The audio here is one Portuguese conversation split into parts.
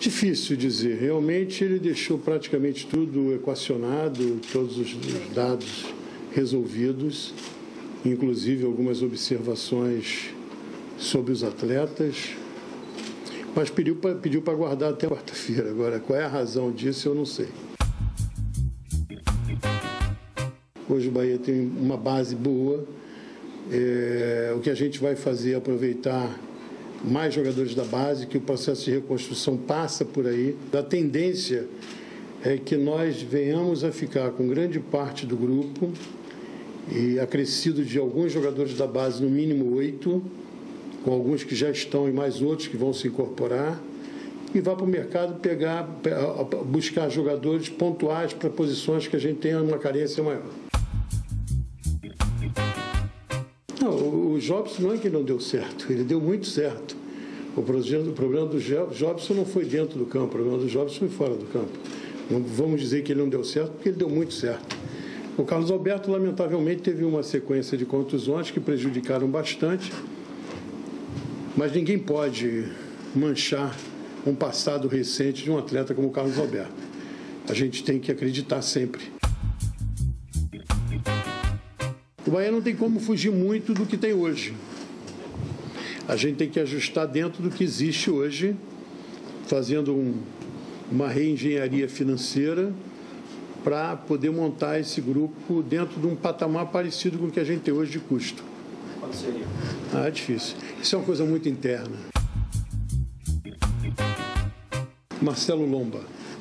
Difícil dizer. Realmente ele deixou praticamente tudo equacionado, todos os dados resolvidos, inclusive algumas observações sobre os atletas, mas pediu para guardar até quarta-feira. Agora, qual é a razão disso, eu não sei. Hoje o Bahia tem uma base boa. O que a gente vai fazer é aproveitar mais jogadores da base, que o processo de reconstrução passa por aí. A tendência é que nós venhamos a ficar com grande parte do grupo, e acrescido de alguns jogadores da base, no mínimo 8, com alguns que já estão e mais outros que vão se incorporar, e vá para o mercado buscar jogadores pontuais para posições que a gente tenha uma carência maior. Não, o Jobson não é que não deu certo, ele deu muito certo. O problema do Jobson não foi dentro do campo, o problema do Jobson foi fora do campo. Não vamos dizer que ele não deu certo, porque ele deu muito certo. O Carlos Alberto, lamentavelmente, teve uma sequência de contusões que prejudicaram bastante, mas ninguém pode manchar um passado recente de um atleta como o Carlos Alberto. A gente tem que acreditar sempre. O Bahia não tem como fugir muito do que tem hoje. A gente tem que ajustar dentro do que existe hoje, fazendo uma reengenharia financeira para poder montar esse grupo dentro de um patamar parecido com o que a gente tem hoje de custo. Quanto seria? É difícil. Isso é uma coisa muito interna. Marcelo Lomba.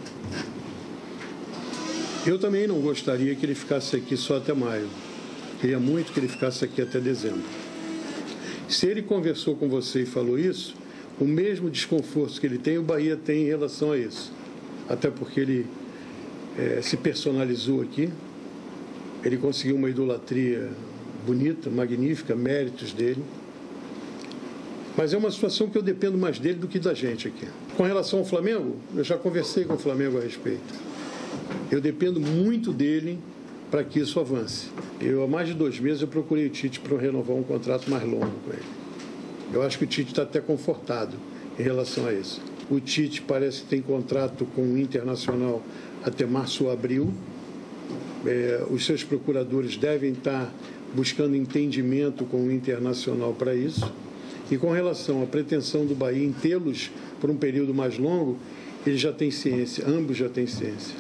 Eu também não gostaria que ele ficasse aqui só até maio. Queria muito que ele ficasse aqui até dezembro. Se ele conversou com você e falou isso, o mesmo desconforto que ele tem, o Bahia tem em relação a isso. Até porque ele se personalizou aqui, ele conseguiu uma idolatria bonita, magnífica, méritos dele. Mas é uma situação que eu dependo mais dele do que da gente aqui. Com relação ao Flamengo, eu já conversei com o Flamengo a respeito. Eu dependo muito dele para que isso avance. Há mais de 2 meses, eu procurei o Tite para renovar um contrato mais longo com ele. Eu acho que o Tite está até confortado em relação a isso. O Tite parece que tem contrato com o Internacional até março ou abril. Os seus procuradores devem estar buscando entendimento com o Internacional para isso. E com relação à pretensão do Bahia em tê-los por um período mais longo, ele já tem ciência, ambos já têm ciência.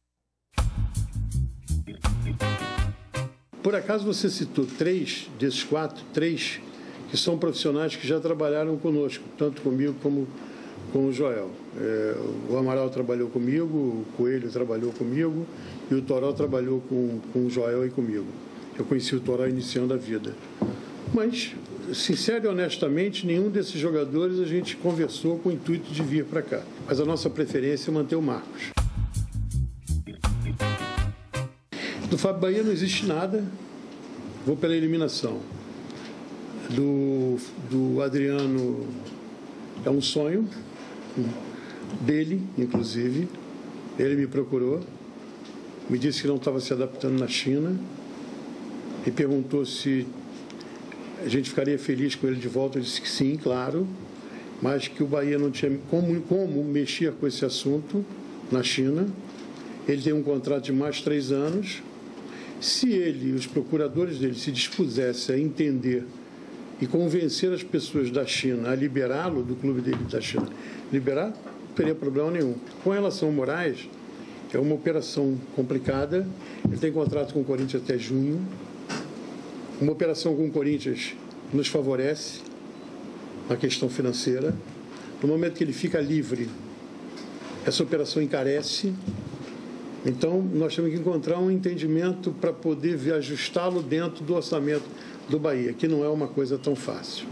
Por acaso você citou 3 desses 4, 3 que são profissionais que já trabalharam conosco, tanto comigo como com o Joel. O Amaral trabalhou comigo, o Coelho trabalhou comigo e o Toró trabalhou com o Joel e comigo. Eu conheci o Toró iniciando a vida. Mas, sincero e honestamente, nenhum desses jogadores a gente conversou com o intuito de vir para cá. Mas a nossa preferência é manter o Marcos. Do Fábio Bahia não existe nada, vou pela eliminação. Do Adriano é um sonho dele, inclusive. Ele me procurou, me disse que não estava se adaptando na China e perguntou se a gente ficaria feliz com ele de volta. Eu disse que sim, claro, mas que o Bahia não tinha como mexer com esse assunto na China. Ele tem um contrato de mais 3 anos. Se ele e os procuradores dele se dispusessem a entender e convencer as pessoas da China a liberá-lo do clube dele da China, liberar, não teria problema nenhum. Com relação ao Moraes, é uma operação complicada. Ele tem contrato com o Corinthians até junho. Uma operação com o Corinthians nos favorece na questão financeira. No momento que ele fica livre, essa operação encarece. Então, nós temos que encontrar um entendimento para poder ajustá-lo dentro do orçamento do Bahia, que não é uma coisa tão fácil.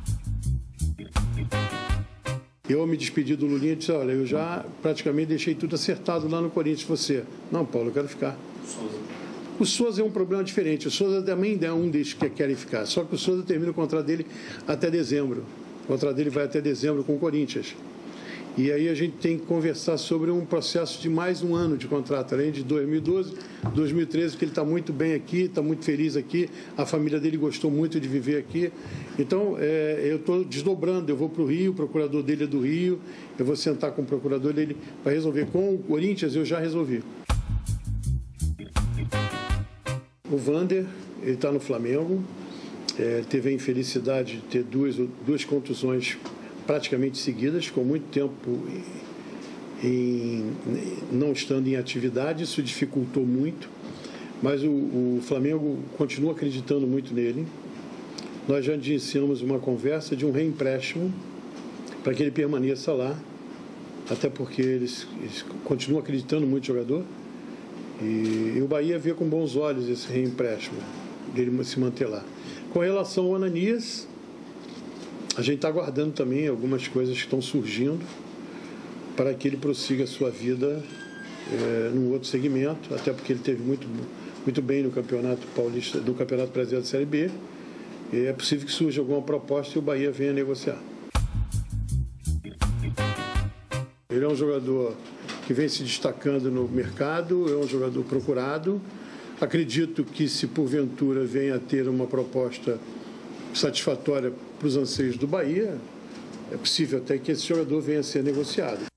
Eu me despedi do Lulinha e disse, olha, eu já praticamente deixei tudo acertado lá no Corinthians. Você? Não, Paulo, eu quero ficar. O Souza é um problema diferente. O Souza também é um desses que querem ficar. Só que o Souza termina o contrato dele até dezembro. O contrato dele vai até dezembro com o Corinthians. E aí a gente tem que conversar sobre um processo de mais um ano de contrato, além de 2012, 2013, que ele está muito bem aqui, está muito feliz aqui, a família dele gostou muito de viver aqui. Então, eu estou desdobrando, eu vou para o Rio, o procurador dele é do Rio, eu vou sentar com o procurador dele para resolver. Com o Corinthians, eu já resolvi. O Vander, ele está no Flamengo, teve a infelicidade de ter duas contusões praticamente seguidas, ficou muito tempo não estando em atividade, isso dificultou muito, mas o Flamengo continua acreditando muito nele. Nós já iniciamos uma conversa de um reempréstimo para que ele permaneça lá, até porque eles continuam acreditando muito no jogador, e o Bahia vê com bons olhos esse reempréstimo, dele se manter lá. Com relação ao Ananias, a gente está aguardando também algumas coisas que estão surgindo para que ele prossiga a sua vida num outro segmento, até porque ele teve muito bem no Campeonato Paulista, do Campeonato Brasileiro da Série B, e é possível que surja alguma proposta e o Bahia venha negociar. Ele é um jogador que vem se destacando no mercado, é um jogador procurado. Acredito que, se porventura venha a ter uma proposta satisfatória para os anseios do Bahia, é possível até que esse jogador venha a ser negociado.